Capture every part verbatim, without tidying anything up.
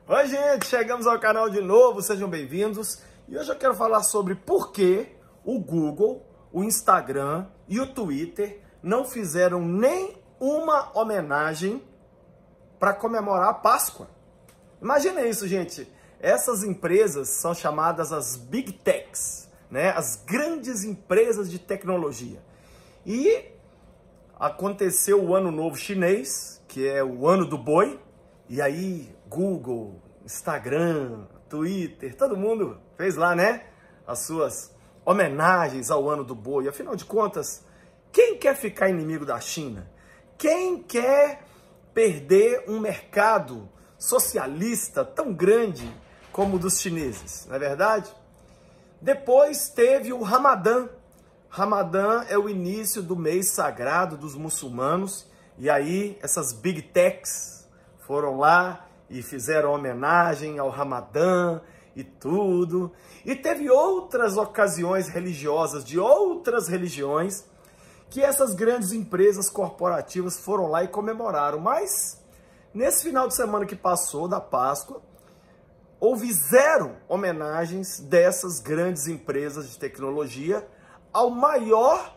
Oi, gente, chegamos ao canal de novo, sejam bem-vindos. E hoje eu quero falar sobre por que o Google, o Instagram e o Twitter não fizeram nem uma homenagem para comemorar a Páscoa. Imagina isso, gente. Essas empresas são chamadas as Big Techs, né? As grandes empresas de tecnologia. E aconteceu o Ano Novo Chinês, que é o Ano do Boi, e aí Google, Instagram, Twitter, todo mundo fez lá, né, as suas homenagens ao Ano do Boi. Afinal de contas, quem quer ficar inimigo da China? Quem quer perder um mercado socialista tão grande como o dos chineses, não é verdade? Depois teve o Ramadã. Ramadã é o início do mês sagrado dos muçulmanos, e aí essas Big Techs foram lá e fizeram homenagem ao Ramadã e tudo. E teve outras ocasiões religiosas de outras religiões que essas grandes empresas corporativas foram lá e comemoraram. Mas nesse final de semana que passou, da Páscoa, houve zero homenagens dessas grandes empresas de tecnologia ao maior,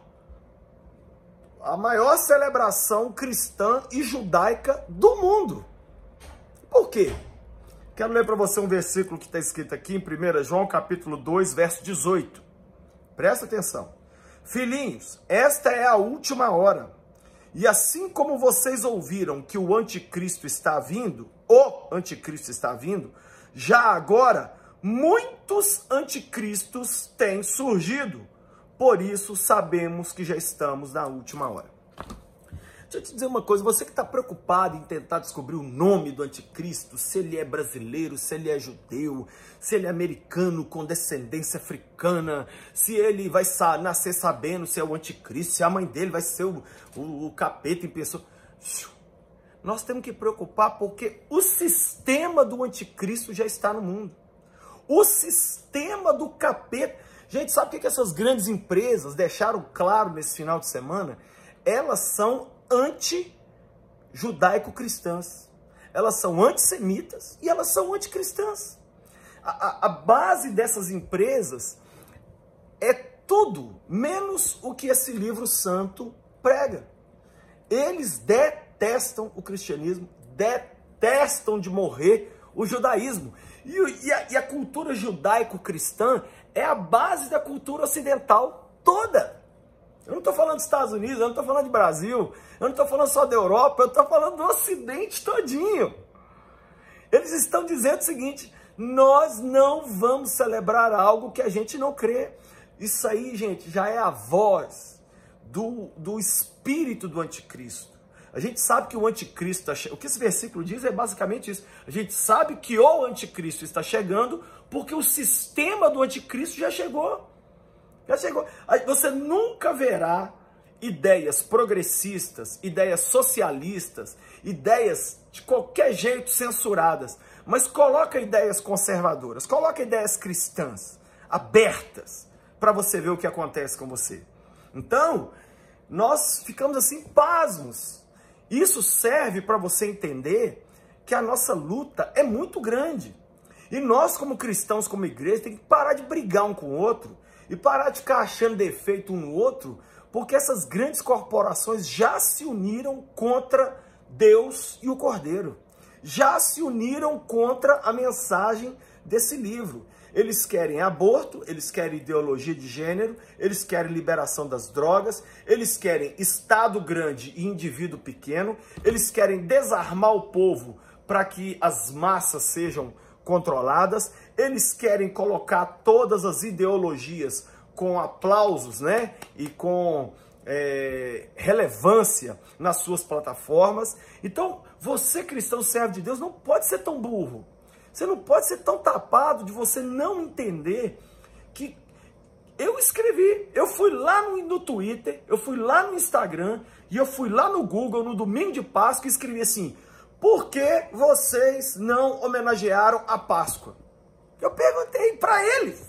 a maior celebração cristã e judaica do mundo. Por quê? Quero ler para você um versículo que está escrito aqui em primeiro João, capítulo dois, verso dezoito. Presta atenção. Filhinhos, esta é a última hora. E assim como vocês ouviram que o anticristo está vindo, o anticristo está vindo, já agora muitos anticristos têm surgido. Por isso sabemos que já estamos na última hora. Deixa eu te dizer uma coisa, você que está preocupado em tentar descobrir o nome do anticristo, se ele é brasileiro, se ele é judeu, se ele é americano com descendência africana, se ele vai nascer sabendo se é o anticristo, se a mãe dele vai ser o, o, o capeta em pessoa. Nós temos que preocupar porque o sistema do anticristo já está no mundo. O sistema do capeta. Gente, sabe o que essas grandes empresas deixaram claro nesse final de semana? Elas são anti-judaico-cristãs. Elas são antissemitas e elas são anticristãs. A, a, a base dessas empresas é tudo menos o que esse livro santo prega. Eles detestam o cristianismo, detestam de morrer o judaísmo. E, e, a, e a cultura judaico-cristã é a base da cultura ocidental toda. Eu não estou falando dos Estados Unidos, eu não estou falando de Brasil, eu não estou falando só da Europa, eu estou falando do Ocidente todinho. Eles estão dizendo o seguinte: nós não vamos celebrar algo que a gente não crê. Isso aí, gente, já é a voz do, do espírito do anticristo. A gente sabe que o anticristo, está, o que esse versículo diz é basicamente isso. A gente sabe que o anticristo está chegando porque o sistema do anticristo já chegou. Já chegou. Você nunca verá ideias progressistas, ideias socialistas, ideias de qualquer jeito censuradas, mas coloca ideias conservadoras, coloca ideias cristãs, abertas, para você ver o que acontece com você. Então, nós ficamos assim pasmos. Isso serve para você entender que a nossa luta é muito grande. E nós, como cristãos, como igreja, tem que parar de brigar um com o outro e parar de ficar achando defeito um no outro, porque essas grandes corporações já se uniram contra Deus e o Cordeiro. Já se uniram contra a mensagem desse livro. Eles querem aborto, eles querem ideologia de gênero, eles querem liberação das drogas, eles querem Estado grande e indivíduo pequeno, eles querem desarmar o povo para que as massas sejam controladas, eles querem colocar todas as ideologias com aplausos, né, e com é, relevância nas suas plataformas. Então, você cristão, servo de Deus, não pode ser tão burro. Você não pode ser tão tapado de você não entender que eu escrevi, eu fui lá no, no Twitter, eu fui lá no Instagram e eu fui lá no Google no domingo de Páscoa e escrevi assim: por que vocês não homenagearam a Páscoa? Eu perguntei para eles.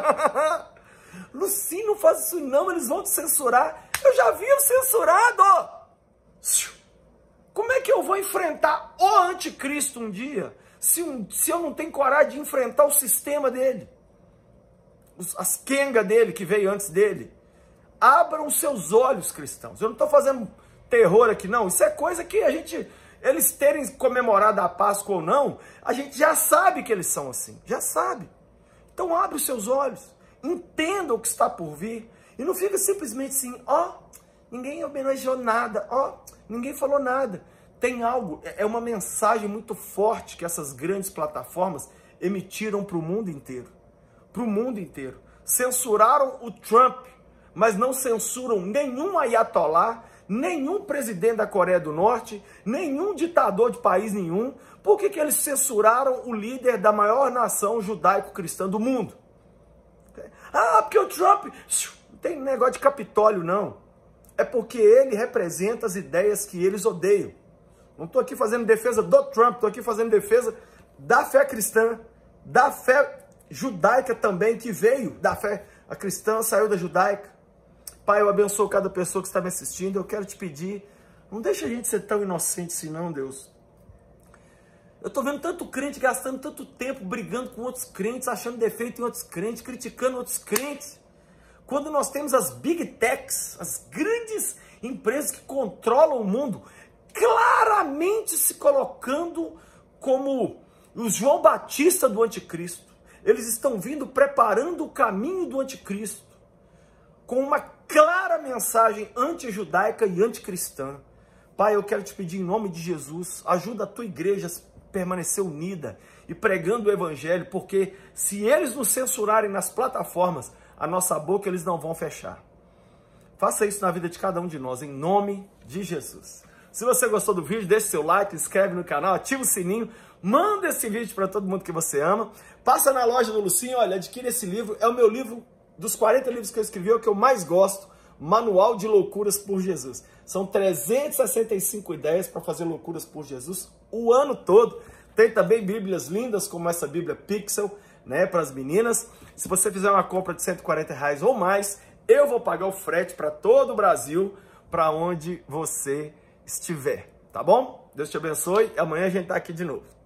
Luci, não faz isso não, eles vão te censurar. Eu já vi o censurado. Como é que eu vou enfrentar o anticristo um dia, se, um, se eu não tenho coragem de enfrentar o sistema dele? Os, as quengas dele, que veio antes dele. Abram seus olhos, cristãos. Eu não estou fazendo terror aqui, não. Isso é coisa que a gente... Eles terem comemorado a Páscoa ou não, a gente já sabe que eles são assim. Já sabe. Então abre os seus olhos. Entenda o que está por vir. E não fica simplesmente assim, ó, oh, ninguém homenageou nada, ó, oh, ninguém falou nada. Tem algo, é uma mensagem muito forte que essas grandes plataformas emitiram para o mundo inteiro. Para o mundo inteiro. Censuraram o Trump, mas não censuram nenhum ayatolá, nenhum presidente da Coreia do Norte, nenhum ditador de país nenhum. Por que que eles censuraram o líder da maior nação judaico-cristã do mundo? Ah, porque o Trump... Não tem negócio de Capitólio, não. É porque ele representa as ideias que eles odeiam. Não estou aqui fazendo defesa do Trump, estou aqui fazendo defesa da fé cristã, da fé judaica também, que veio da fé. A cristã saiu da judaica. Pai, eu abençoo cada pessoa que está me assistindo. Eu quero te pedir, não deixa a gente ser tão inocente assim, não, Deus. Eu estou vendo tanto crente gastando tanto tempo brigando com outros crentes, achando defeito em outros crentes, criticando outros crentes. Quando nós temos as big techs, as grandes empresas que controlam o mundo, claramente se colocando como o João Batista do anticristo. Eles estão vindo preparando o caminho do anticristo, com uma clara mensagem anti-judaica e anticristã. Pai, eu quero te pedir em nome de Jesus, ajuda a tua igreja a permanecer unida e pregando o evangelho, porque se eles nos censurarem nas plataformas, a nossa boca eles não vão fechar. Faça isso na vida de cada um de nós, em nome de Jesus. Se você gostou do vídeo, deixe seu like, inscreve no canal, ativa o sininho, manda esse vídeo para todo mundo que você ama. Passa na loja do Lucinho, olha, adquire esse livro, é o meu livro, dos quarenta livros que eu escrevi, é o que eu mais gosto, Manual de Loucuras por Jesus. São trezentas e sessenta e cinco ideias para fazer loucuras por Jesus o ano todo. Tem também bíblias lindas, como essa Bíblia Pixel, né, para as meninas. Se você fizer uma compra de cento e quarenta reais ou mais, eu vou pagar o frete para todo o Brasil, para onde você estiver, tá bom? Deus te abençoe e amanhã a gente tá aqui de novo.